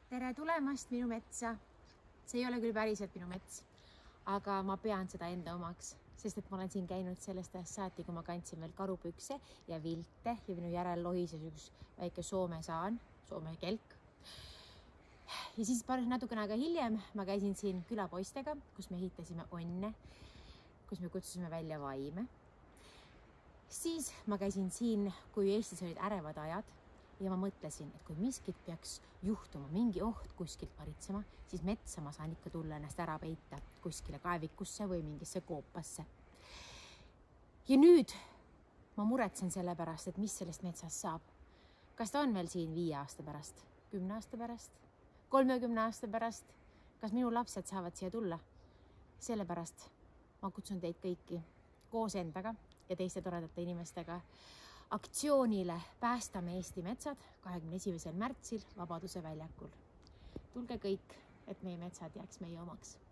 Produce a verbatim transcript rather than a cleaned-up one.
tere tulemast minu metsa. See ei ole küll päriselt minu mets, aga ma pean seda enda omaks, sest et ma olen siin käinud sellest ajast saati, kui ma kandsin veel karupükse ja vilte ja minu järel lohises üks väike Soome saan, Soome kelk. Ja siis natukene aega hiljem ma käisin siin külapoistega, kus me ehitasime onne, kus me kutsusime välja vaime. Siis ma käisin siin, kui Eestis olid ärevad ajad ja ma mõtlesin, et kui miskit peaks juhtuma, mingi oht kuskilt paritsema, siis metsa ma saan ikka tulla ennast ära peita kuskile kaevikusse või mingisse koopasse. Ja nüüd ma muretsen selle pärast, et mis sellest metsast saab. Kas ta on veel siin viie aasta pärast, kümne aasta pärast, kolmekümne aasta pärast? Kas minu lapsed saavad siia tulla? Sellepärast ma kutsun teid kõiki koos endaga ja teiste toredate inimestega aktsioonile Päästame Eesti metsad kahekümne esimesel märtsil Vabaduse väljakul. Tulge kõik, et meie metsad jääks meie omaks.